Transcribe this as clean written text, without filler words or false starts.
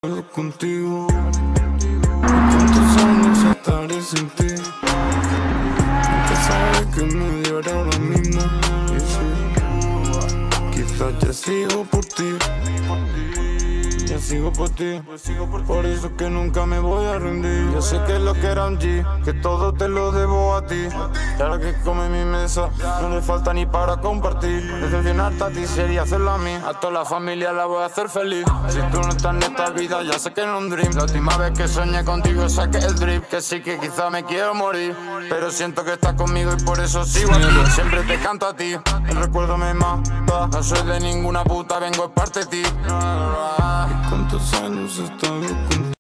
contigo. ¿Cuántos años estaré sin ti? Nunca sabes que me llora ahora mismo. Y sí, quizás ya sigo por ti. Ya sigo por ti, por eso es que nunca me voy a rendir. Yo sé que lo que era un G, que todo te lo debo a ti. Y ahora que come mi mesa, no le falta ni para compartir. Decepcionarte a ti sería hacerlo a mí. A toda la familia la voy a hacer feliz. Si tú no estás en esta vida, ya sé que no es un dream. La última vez que soñé contigo saqué el drip. Que sí que quizá me quiero morir, pero siento que estás conmigo y por eso sigo aquí. Siempre te canto a ti, el recuerdo me mata. No soy de ninguna puta, vengo es parte de ti. ¿Cuántos años he estado contigo?